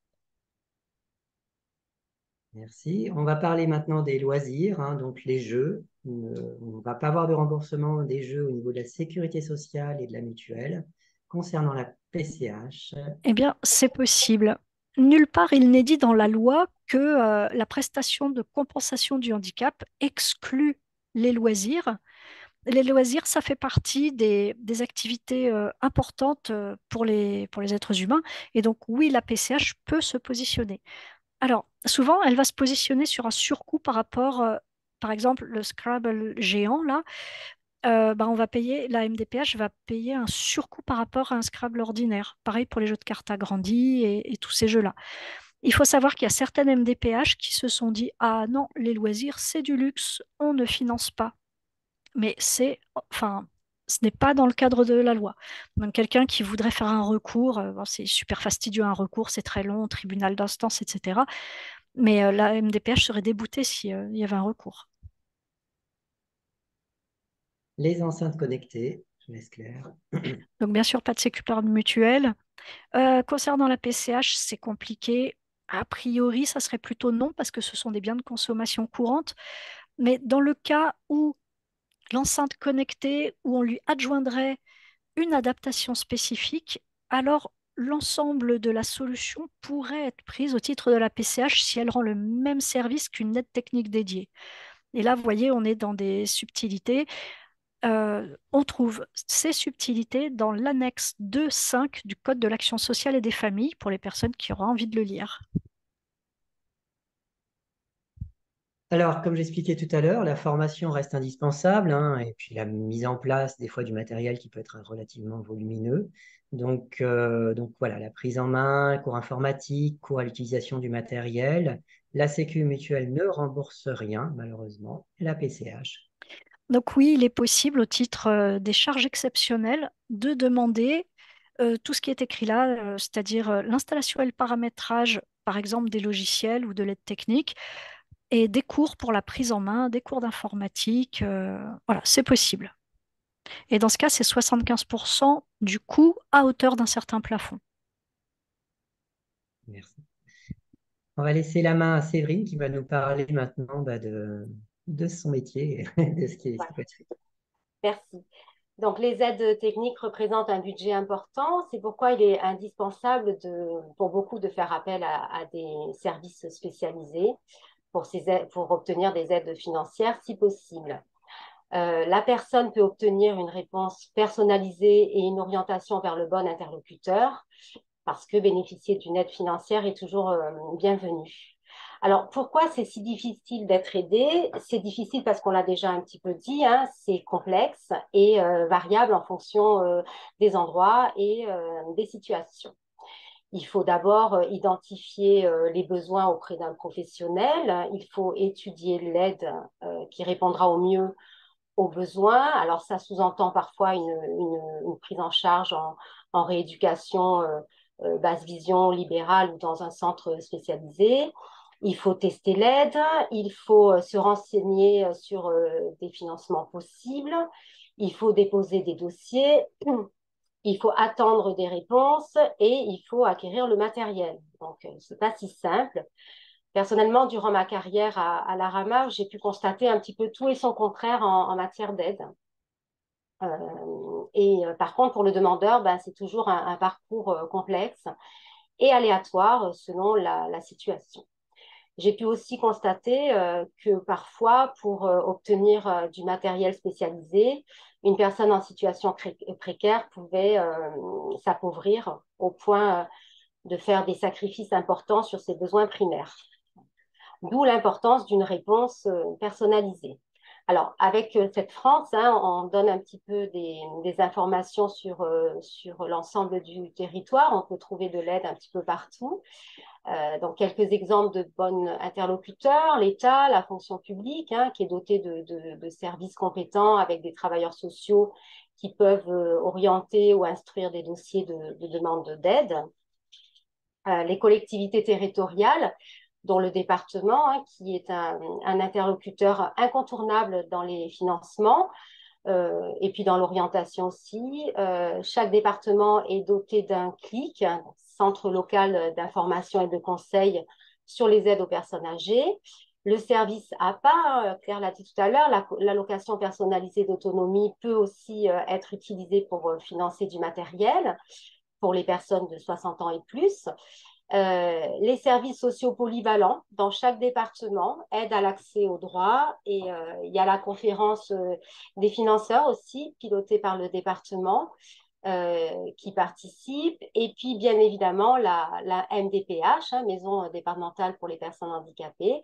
Merci. On va parler maintenant des loisirs, hein, donc les jeux. On ne va pas avoir de remboursement des jeux au niveau de la sécurité sociale et de la mutuelle. Concernant la PCH, Eh bien, c'est possible. Nulle part il n'est dit dans la loi que la prestation de compensation du handicap exclut les loisirs. Les loisirs, ça fait partie des activités importantes pour les êtres humains. Et donc, oui, la PCH peut se positionner. Alors, souvent, elle va se positionner sur un surcoût par rapport, par exemple, le Scrabble géant, là, on va payer, la MDPH va payer un surcoût par rapport à un Scrabble ordinaire. Pareil pour les jeux de cartes agrandis et tous ces jeux-là. Il faut savoir qu'il y a certaines MDPH qui se sont dit, ah non, les loisirs, c'est du luxe, on ne finance pas. Mais ce n'est pas dans le cadre de la loi. Donc, quelqu'un qui voudrait faire un recours, c'est super fastidieux un recours, c'est très long, tribunal d'instance, etc. Mais la MDPH serait déboutée s'il y avait un recours. les enceintes connectées, je laisse Claire. Donc, bien sûr, pas de sécurité mutuelle. Concernant la PCH, c'est compliqué. A priori, ça serait plutôt non parce que ce sont des biens de consommation courante. Mais dans le cas où l'enceinte connectée, où on lui adjoindrait une adaptation spécifique, alors l'ensemble de la solution pourrait être prise au titre de la PCH si elle rend le même service qu'une aide technique dédiée. Et là, vous voyez, on est dans des subtilités. On trouve ces subtilités dans l'annexe 2.5 du Code de l'action sociale et des familles pour les personnes qui auront envie de le lire. Alors, comme j'expliquais tout à l'heure, la formation reste indispensable, hein, et puis la mise en place des fois du matériel qui peut être relativement volumineux. Donc voilà, la prise en main, cours informatique, cours à l'utilisation du matériel. La Sécu mutuelle ne rembourse rien, malheureusement. La PCH. Donc oui, il est possible, au titre des charges exceptionnelles, de demander tout ce qui est écrit là, c'est-à-dire l'installation et le paramétrage, par exemple, des logiciels ou de l'aide technique, et des cours pour la prise en main, des cours d'informatique. Voilà, c'est possible. Et dans ce cas, c'est 75% du coût à hauteur d'un certain plafond. Merci. On va laisser la main à Séverine qui va nous parler maintenant de son métier, de ce qui est Voilà, souhaité. merci. Donc, les aides techniques représentent un budget important. C'est pourquoi il est indispensable pour beaucoup de faire appel à des services spécialisés pour obtenir des aides financières si possible. La personne peut obtenir une réponse personnalisée et une orientation vers le bon interlocuteur parce que bénéficier d'une aide financière est toujours bienvenu. Alors, pourquoi c'est si difficile d'être aidé? C'est difficile parce qu'on l'a déjà un petit peu dit, hein, c'est complexe et variable en fonction des endroits et des situations. Il faut d'abord identifier les besoins auprès d'un professionnel. Il faut étudier l'aide qui répondra au mieux aux besoins. Alors, ça sous-entend parfois une prise en charge en rééducation basse vision libérale ou dans un centre spécialisé. Il faut tester l'aide, il faut se renseigner sur des financements possibles, il faut déposer des dossiers, il faut attendre des réponses et il faut acquérir le matériel. Donc, ce n'est pas si simple Personnellement, durant ma carrière à l'ARAMA, j'ai pu constater un petit peu tout et son contraire en matière d'aide. Par contre, pour le demandeur, ben, c'est toujours un parcours complexe et aléatoire selon la situation. J'ai pu aussi constater que parfois, pour obtenir du matériel spécialisé, une personne en situation précaire pouvait s'appauvrir au point de faire des sacrifices importants sur ses besoins primaires. D'où l'importance d'une réponse personnalisée. Alors, avec cette France, hein, on donne un petit peu des informations sur l'ensemble du territoire. On peut trouver de l'aide un petit peu partout. Donc, quelques exemples de bons interlocuteurs, l'État, la fonction publique, hein, qui est dotée de services compétents avec des travailleurs sociaux qui peuvent orienter ou instruire des dossiers de demande d'aide. Les collectivités territoriales, dont le département, hein, qui est un interlocuteur incontournable dans les financements, et puis dans l'orientation aussi. Chaque département est doté d'un CLIC, un centre local d'information et de conseil sur les aides aux personnes âgées. Le service APA, Claire l'a dit tout à l'heure, l'allocation personnalisée d'autonomie peut aussi être utilisée pour financer du matériel pour les personnes de 60 ans et plus. Les services sociaux polyvalents dans chaque département aident à l'accès aux droits et il y a la conférence des financeurs aussi pilotée par le département qui participe et puis bien évidemment la MDPH, hein, Maison départementale pour les personnes handicapées,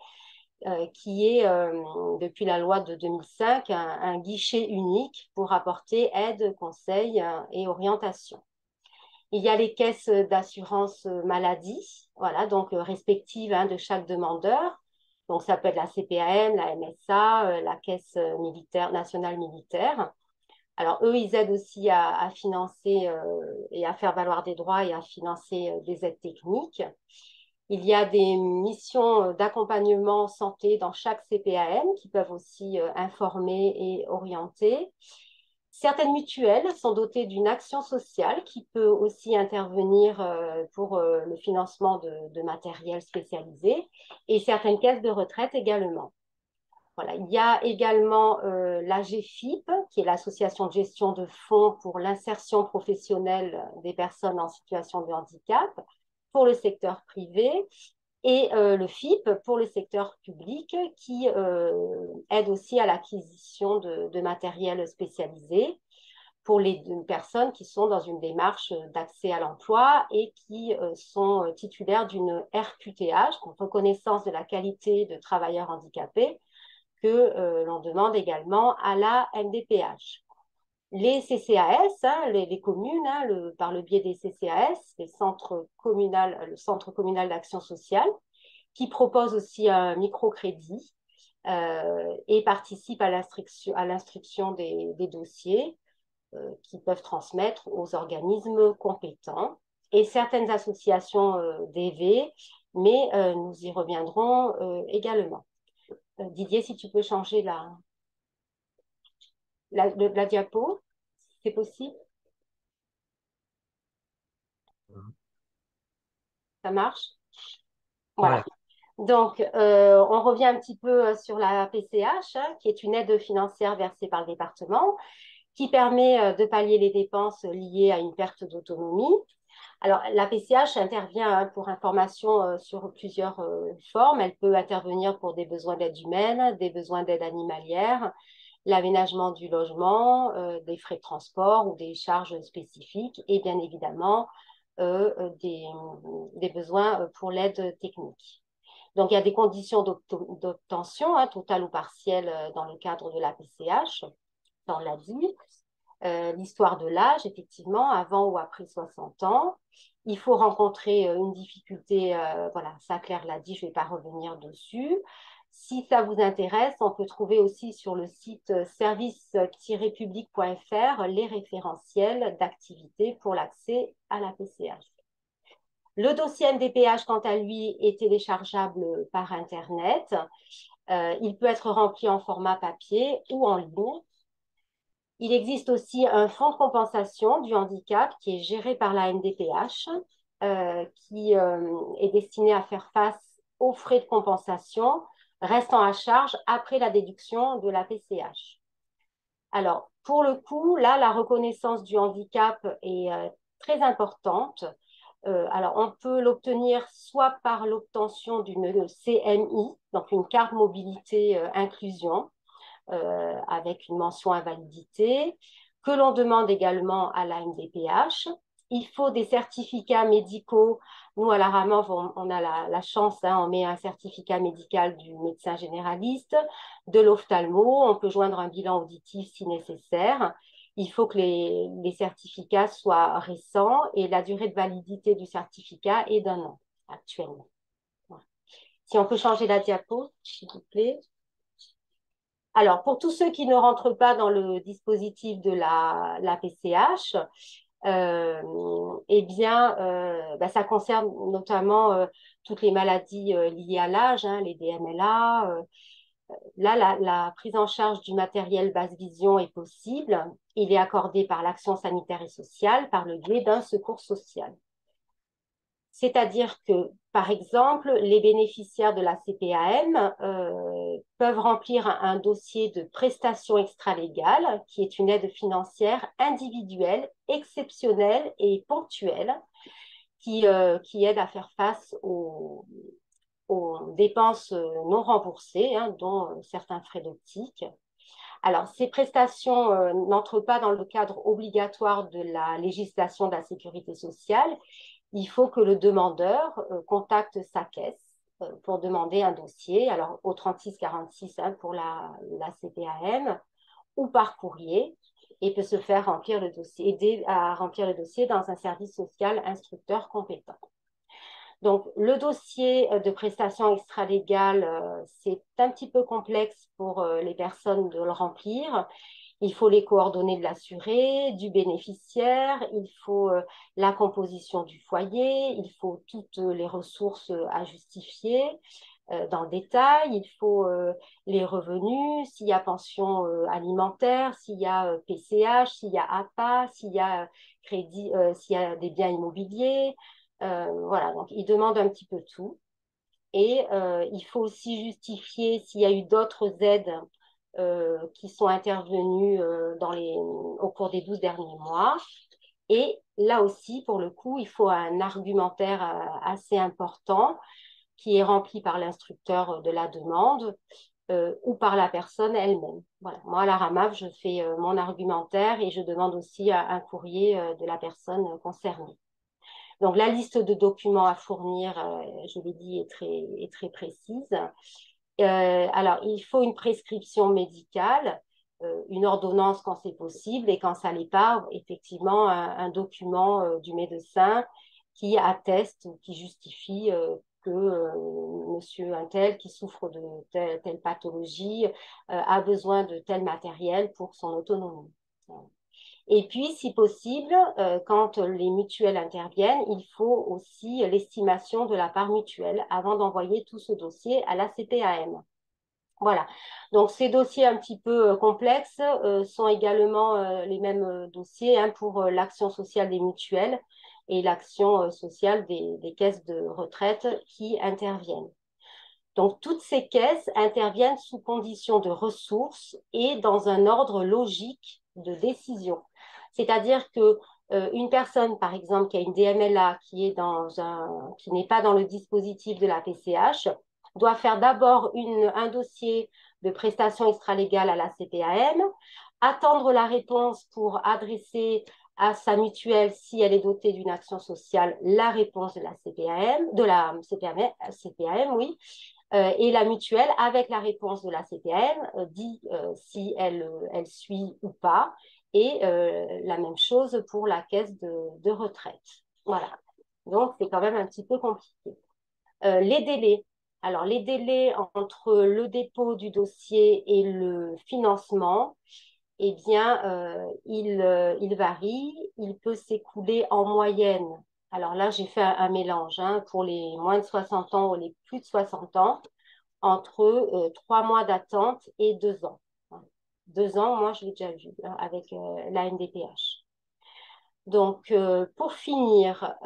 qui est depuis la loi de 2005 un guichet unique pour apporter aide, conseil et orientation. Il y a les caisses d'assurance maladie, voilà, donc respectives hein, de chaque demandeur. Donc, ça peut être la CPAM, la MSA, la Caisse militaire, nationale militaire. Alors, eux, ils aident aussi à financer et à faire valoir des droits et à financer des aides techniques. Il y a des missions d'accompagnement santé dans chaque CPAM qui peuvent aussi informer et orienter. Certaines mutuelles sont dotées d'une action sociale qui peut aussi intervenir pour le financement de matériel spécialisé et certaines caisses de retraite également. Voilà. Il y a également l'AGFIP, qui est l'association de gestion de fonds pour l'insertion professionnelle des personnes en situation de handicap pour le secteur privé et le FIP pour le secteur public qui aide aussi à l'acquisition de matériel spécialisé pour les personnes qui sont dans une démarche d'accès à l'emploi et qui sont titulaires d'une RQTH, reconnaissance de la qualité de travailleurs handicapés, que l'on demande également à la MDPH. Les CCAS, hein, les communes, hein, par le biais des CCAS, le Centre communal d'action sociale, qui propose aussi un microcrédit et participe à l'instruction des dossiers qui peuvent transmettre aux organismes compétents et certaines associations d'EV, mais nous y reviendrons également. Didier, si tu peux changer la diapo, c'est possible? Ça marche? Voilà. Donc, on revient un petit peu sur la PCH, hein, qui est une aide financière versée par le département, qui permet de pallier les dépenses liées à une perte d'autonomie. Alors, la PCH intervient hein, pour information sur plusieurs formes. Elle peut intervenir pour des besoins d'aide humaine, des besoins d'aide animalière, l'aménagement du logement, des frais de transport ou des charges spécifiques et bien évidemment des besoins pour l'aide technique. Donc, il y a des conditions d'obtention, hein, totale ou partielle, dans le cadre de la PCH, on l'a dit. L'histoire de l'âge, effectivement, avant ou après 60 ans. Il faut rencontrer une difficulté, voilà, ça Claire l'a dit, je ne vais pas revenir dessus. Si ça vous intéresse, on peut trouver aussi sur le site service-public.fr les référentiels d'activités pour l'accès à la PCH. Le dossier MDPH, quant à lui, est téléchargeable par Internet. Il peut être rempli en format papier ou en ligne. Il existe aussi un fonds de compensation du handicap qui est géré par la MDPH, qui est destiné à faire face aux frais de compensation restant à charge après la déduction de la PCH. Alors, pour le coup, là, la reconnaissance du handicap est très importante. Alors, on peut l'obtenir soit par l'obtention d'une CMI, donc une carte mobilité inclusion, avec une mention invalidité, que l'on demande également à la MDPH. Il faut des certificats médicaux. Nous, à la RAMOV, on a la chance, hein, on met un certificat médical du médecin généraliste, de l'ophtalmo, on peut joindre un bilan auditif si nécessaire. Il faut que les certificats soient récents et la durée de validité du certificat est d'1 an actuellement. Voilà. Si on peut changer la diapo, s'il vous plaît. Alors, pour tous ceux qui ne rentrent pas dans le dispositif de la PCH, eh bien, ça concerne notamment toutes les maladies liées à l'âge, hein, les DMLA. Là, la prise en charge du matériel basse vision est possible. Il est accordé par l'action sanitaire et sociale par le biais d'un secours social. C'est-à-dire que, par exemple, les bénéficiaires de la CPAM peuvent remplir un dossier de prestation extralégale, qui est une aide financière individuelle, exceptionnelle et ponctuelle, qui aide à faire face aux dépenses non remboursées, hein, dont certains frais d'optique. Alors, ces prestations n'entrent pas dans le cadre obligatoire de la législation de la sécurité sociale. Il faut que le demandeur contacte sa caisse pour demander un dossier, alors au 3646 hein, pour la CPAM, ou par courrier, et peut se faire remplir le dossier, aider à remplir le dossier dans un service social instructeur compétent. Donc, le dossier de prestation extralégale, c'est un petit peu complexe pour les personnes de le remplir. Il faut les coordonnées de l'assuré, du bénéficiaire, il faut la composition du foyer, il faut toutes les ressources à justifier dans le détail, il faut les revenus, s'il y a pension alimentaire, s'il y a PCH, s'il y a APA, s'il y a crédit, s'il y a des biens immobiliers. Voilà, donc il demande un petit peu tout. Et il faut aussi justifier s'il y a eu d'autres aides qui sont intervenues au cours des 12 derniers mois. Et là aussi, pour le coup, il faut un argumentaire assez important qui est rempli par l'instructeur de la demande ou par la personne elle-même. Voilà. Moi, à la RAMAV, je fais mon argumentaire et je demande aussi un courrier de la personne concernée. Donc, la liste de documents à fournir, je l'ai dit, est très précise. Alors, il faut une prescription médicale, une ordonnance quand c'est possible et quand ça l'est pas, effectivement, un document du médecin qui atteste ou qui justifie que monsieur un tel qui souffre de telle pathologie a besoin de tel matériel pour son autonomie. Et puis, si possible, quand les mutuelles interviennent, il faut aussi l'estimation de la part mutuelle avant d'envoyer tout ce dossier à la CPAM. Voilà. Donc, ces dossiers un petit peu complexes sont également les mêmes dossiers hein, pour l'action sociale des mutuelles et l'action sociale des caisses de retraite qui interviennent. Donc, toutes ces caisses interviennent sous condition de ressources et dans un ordre logique de décision. C'est-à-dire que une personne, par exemple, qui a une DMLA qui n'est pas dans le dispositif de la PCH, doit faire d'abord un dossier de prestation extralégale à la CPAM, attendre la réponse pour adresser à sa mutuelle, si elle est dotée d'une action sociale, la réponse de la CPAM, oui. Et la mutuelle, avec la réponse de la CPAM, dit si elle suit ou pas. Et la même chose pour la caisse de retraite. Voilà. Donc, c'est quand même un petit peu compliqué. Les délais. Alors, les délais entre le dépôt du dossier et le financement, eh bien, il varie. Il peut s'écouler en moyenne. Alors là, j'ai fait un mélange hein, pour les moins de 60 ans ou les plus de 60 ans, entre 3 mois d'attente et 2 ans. 2 ans, moi, je l'ai déjà vu hein, avec la NDPH. Donc, pour finir,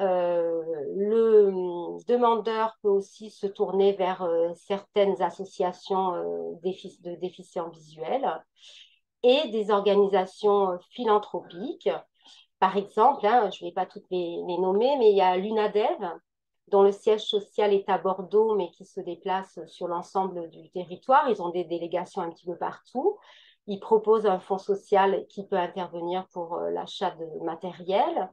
le demandeur peut aussi se tourner vers certaines associations de déficients visuels et des organisations philanthropiques. Par exemple, hein, je ne vais pas toutes les nommer, mais il y a l'UNADEV, dont le siège social est à Bordeaux, mais qui se déplace sur l'ensemble du territoire. Ils ont des délégations un petit peu partout. Ils proposent un fonds social qui peut intervenir pour l'achat de matériel.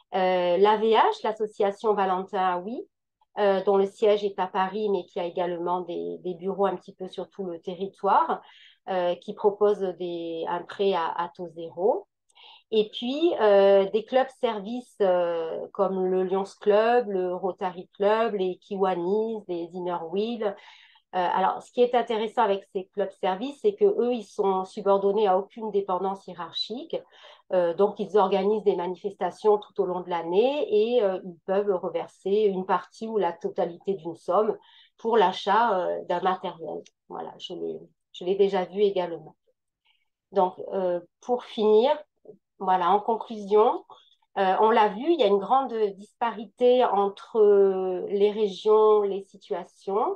L'AVH, l'association Valentin Oui, dont le siège est à Paris, mais qui a également des bureaux un petit peu sur tout le territoire, qui propose un prêt à taux zéro. Et puis, des clubs services comme le Lions Club, le Rotary Club, les Kiwanis, les Inner Wheel. Alors, ce qui est intéressant avec ces clubs services, c'est qu'eux, ils sont subordonnés à aucune dépendance hiérarchique. Donc, ils organisent des manifestations tout au long de l'année et ils peuvent reverser une partie ou la totalité d'une somme pour l'achat d'un matériel. Voilà, je l'ai déjà vu également. Donc, pour finir, voilà, en conclusion, on l'a vu, il y a une grande disparité entre les régions, les situations.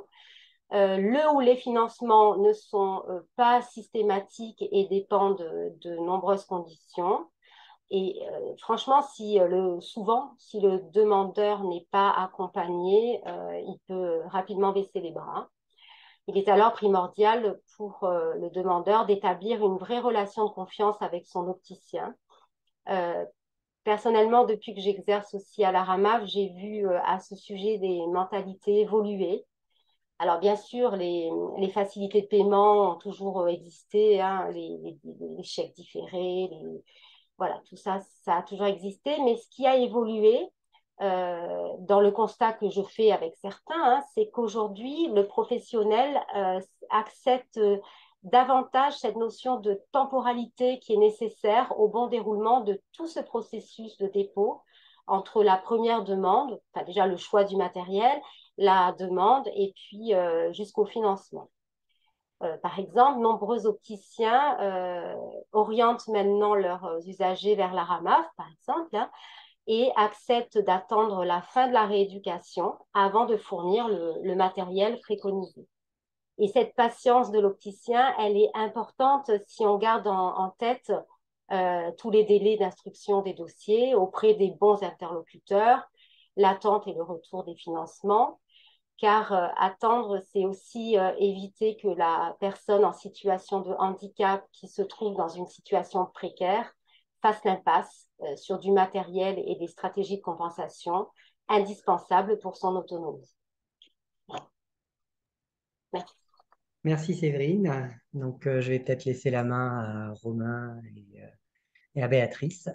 Le ou les financements ne sont pas systématiques et dépendent de nombreuses conditions. Et franchement, souvent, si le demandeur n'est pas accompagné, il peut rapidement baisser les bras. Il est alors primordial pour le demandeur d'établir une vraie relation de confiance avec son opticien. Personnellement, depuis que j'exerce aussi à la RAMAF, j'ai vu à ce sujet des mentalités évoluer. Alors, bien sûr, les facilités de paiement ont toujours existé, hein, les chèques différés, voilà, tout ça, ça a toujours existé. Mais ce qui a évolué, dans le constat que je fais avec certains, hein, c'est qu'aujourd'hui, le professionnel accepte davantage cette notion de temporalité qui est nécessaire au bon déroulement de tout ce processus de dépôt entre la première demande, enfin déjà le choix du matériel, la demande et puis jusqu'au financement. Par exemple, nombreux opticiens orientent maintenant leurs usagers vers la RAMAF, par exemple, hein, et acceptent d'attendre la fin de la rééducation avant de fournir le matériel préconisé. Et cette patience de l'opticien, elle est importante si on garde en tête tous les délais d'instruction des dossiers auprès des bons interlocuteurs, l'attente et le retour des financements, car attendre, c'est aussi éviter que la personne en situation de handicap qui se trouve dans une situation précaire fasse l'impasse sur du matériel et des stratégies de compensation indispensables pour son autonomie. Merci. Merci Séverine. Donc, je vais peut-être laisser la main à Romain et à Béatrice.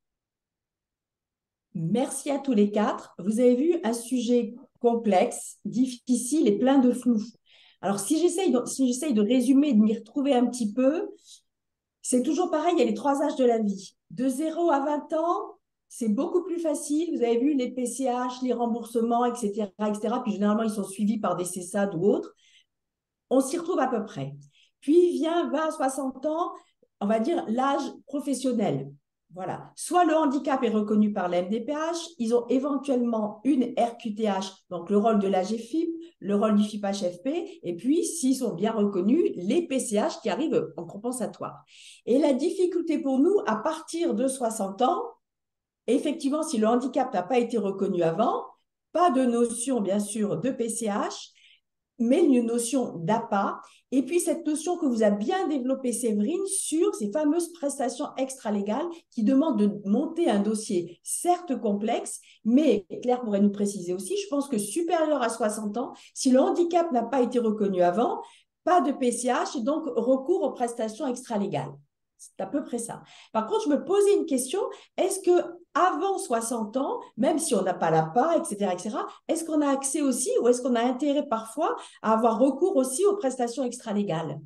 Merci à tous les quatre. Vous avez vu un sujet complexe, difficile et plein de flou. Alors, si j'essaye de résumer, de m'y retrouver un petit peu, c'est toujours pareil, il y a les 3 âges de la vie. De 0 à 20 ans, c'est beaucoup plus facile. Vous avez vu les PCH, les remboursements, etc., etc. Puis généralement, ils sont suivis par des CESAD ou autres. On s'y retrouve à peu près. Puis vient 20 à 60 ans, on va dire l'âge professionnel. Voilà. Soit le handicap est reconnu par la MDPH, ils ont éventuellement une RQTH, donc le rôle de l'AGFIP, le rôle du FIPHFP, et puis, s'ils sont bien reconnus, les PCH qui arrivent en compensatoire. Et la difficulté pour nous, à partir de 60 ans, effectivement, si le handicap n'a pas été reconnu avant, pas de notion, bien sûr, de PCH, mais une notion d'APA, et puis cette notion que vous a bien développée Séverine sur ces fameuses prestations extralégales qui demandent de monter un dossier certes complexe, mais Claire pourrait nous préciser aussi, je pense que supérieur à 60 ans, si le handicap n'a pas été reconnu avant, pas de PCH et donc recours aux prestations extralégales. C'est à peu près ça. Par contre, je me posais une question, est-ce que avant 60 ans, même si on n'a pas l'APA, etc., est-ce qu'on a accès aussi ou est-ce qu'on a intérêt parfois à avoir recours aussi aux prestations extralégales?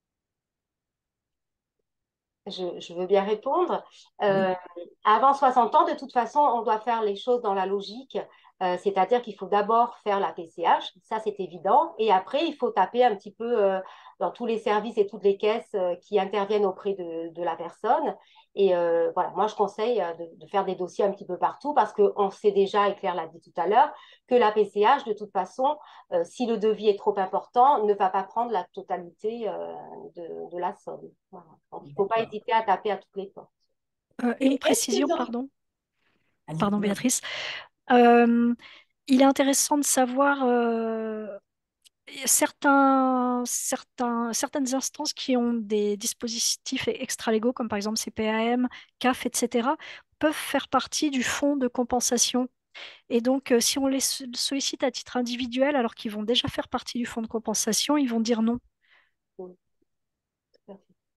Je veux bien répondre. Oui. Avant 60 ans, de toute façon, on doit faire les choses dans la logique. C'est-à-dire qu'il faut d'abord faire la PCH, ça c'est évident, et après il faut taper un petit peu dans tous les services et toutes les caisses qui interviennent auprès de la personne. Et voilà, moi, je conseille de faire des dossiers un petit peu partout parce qu'on sait déjà, et Claire l'a dit tout à l'heure, que la PCH, de toute façon, si le devis est trop important, ne va pas prendre la totalité de la somme. Voilà. Donc, il ne faut pas hésiter à taper à toutes les portes. Une Et est-ce que précision, dans... pardon, Allez-y. Béatrice. Euh, il est intéressant de savoir certaines instances qui ont des dispositifs extralégaux, comme par exemple CPAM, CAF, etc., peuvent faire partie du fonds de compensation. Et donc, si on les sollicite à titre individuel, alors qu'ils vont déjà faire partie du fonds de compensation, ils vont dire non.